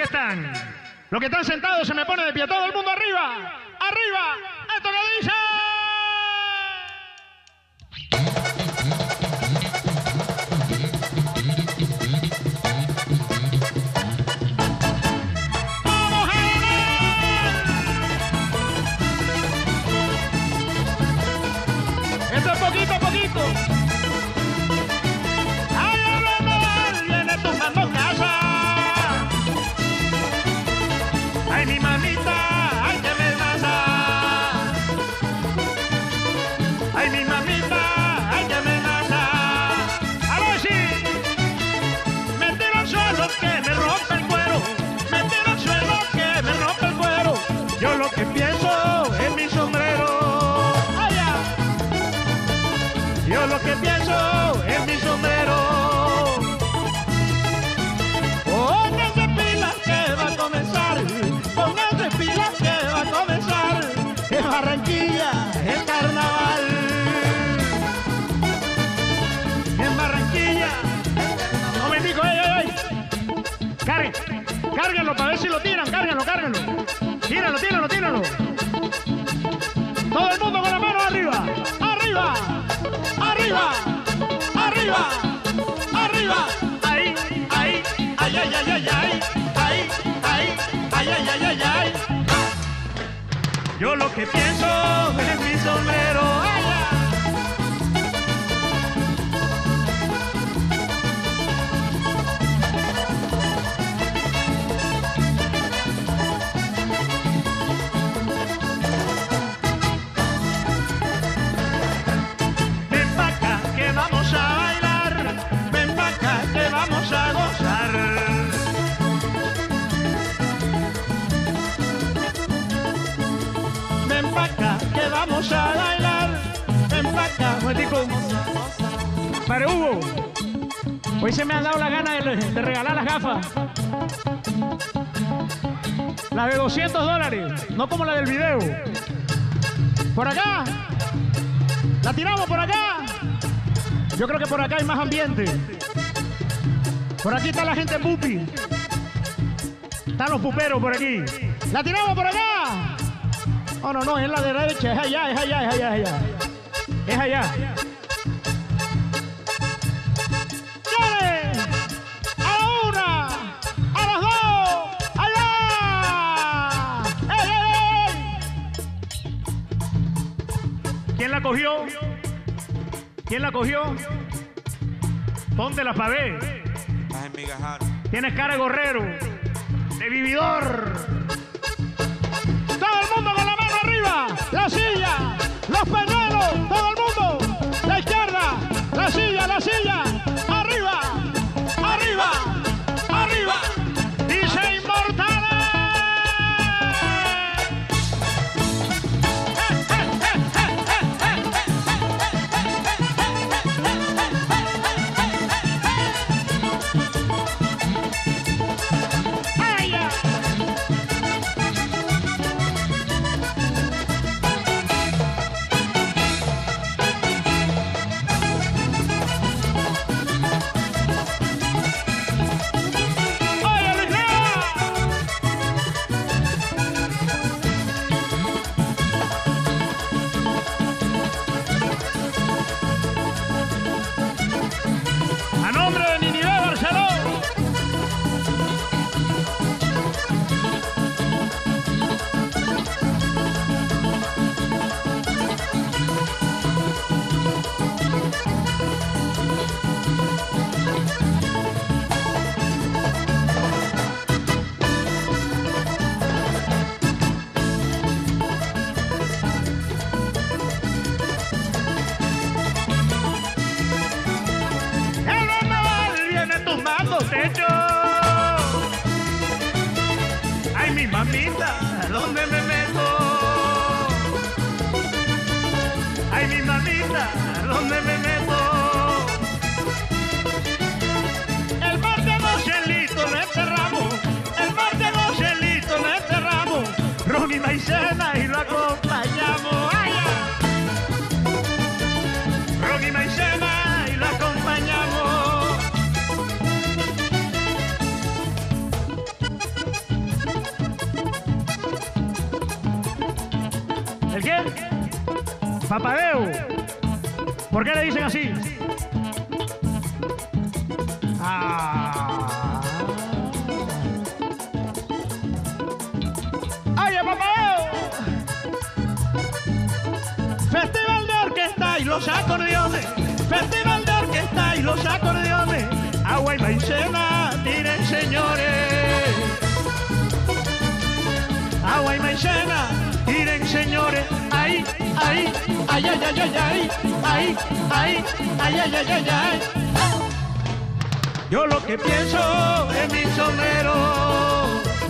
están? Los que están sentados se me pone de pie. Todo el mundo arriba. Arriba. Esto que dice. ¡Vamos a ganar! Esto es poquito a poquito. Ay, mi mamita, ay, que me pasa. Ay, mi mamita, ay, que me pasa. A ver si me tiro al suelo que me rompe el cuero. Me tiro al suelo que me rompe el cuero. Yo lo que pienso es mi sombrero. Allá. Yo lo que pienso es mi sombrero. Pónganse pilas que va a comenzar. Pónganse pilas que va a comenzar. En Barranquilla, el carnaval. En Barranquilla. Un momentico, ey. Cárguenlo para ver si lo tiran. Cárguenlo. Tíralo. Todo el mundo con la mano arriba. Arriba. Ahí. Ay. Yo lo que pienso es mi sombrero. Ven pa' acá que vamos a bailar. Ven pa' acá que vamos a gozar. Ven pa' acá que vamos a bailar. Ven pa' acá. Momentico. Padre Hugo, hoy se me han dado la gana de regalar las gafas. Las de $200, no como la del video. Por acá. La tiramos por acá. Yo creo que por acá hay más ambiente. Por aquí está la gente pupi. Están los puperos por aquí. La tiramos por acá. Oh, no, es la derecha, es allá. Es allá. ¡Dale! ¡A la una! ¡A las dos! ¡Allá! ¡Ey! ¿Quién la cogió? Póntela para ver. Tienes cara de gorrero, de vividor. Todo el mundo con la mano arriba, la silla, los pañuelos, todo el mundo, la izquierda, la silla, arriba, dice Inmortales. Techo. Ay, mi mamita, ¿dónde me meto? Ay, mi mamita, ¿dónde me meto? El mar de Mochelito le enterramos. Ron y maicena y lo acompañamos. ¡Ay! Ron y maicena y lo acompañamos. ¿El qué? Papadeo. ¿Por qué le dicen así? Ah. ¡Ay, el papadeo! Festival de orquesta y los acordeones. Festival de orquesta y los acordeones. Agua y maicena, miren señores. Agua y maicena, miren señores. Ahí, ahí, ay, ay, ay, ay, ay, ahí, ahí, ay, ay, ay, ay, ay. Yo lo que pienso en mi sombrero.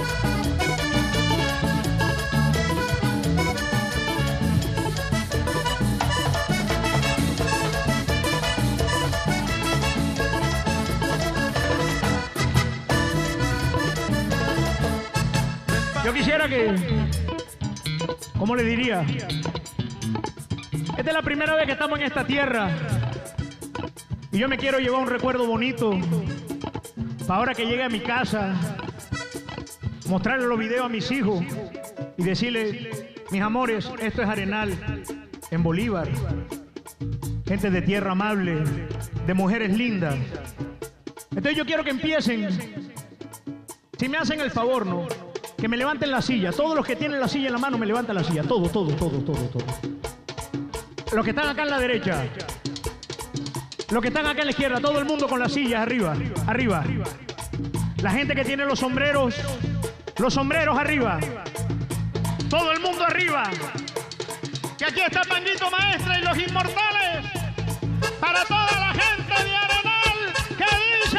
Yo quisiera que, ¿cómo le diría? Esta es la primera vez que estamos en esta tierra y yo me quiero llevar un recuerdo bonito para ahora que llegue a mi casa, mostrarle los videos a mis hijos y decirles, mis amores, esto es Arenal en Bolívar, gente de tierra amable, de mujeres lindas. Entonces yo quiero que empiecen, si me hacen el favor, ¿no? Que me levanten la silla. Todos los que tienen la silla en la mano me levantan la silla. Todo. Los que están acá en la derecha. Los que están acá en la izquierda. Todo el mundo con las sillas arriba. Arriba. La gente que tiene los sombreros. Los sombreros arriba. Todo el mundo arriba. Que aquí está Panguito Maestra y los Inmortales. Para toda la gente de Arenal que dice...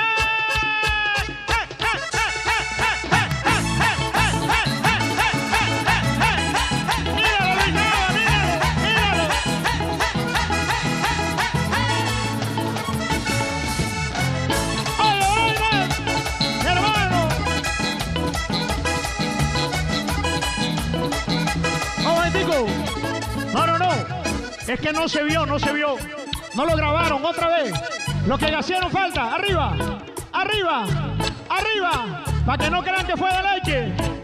Es que no se vio. No lo grabaron otra vez. Lo que le hicieron falta. Arriba. Para que no crean que fue de leche.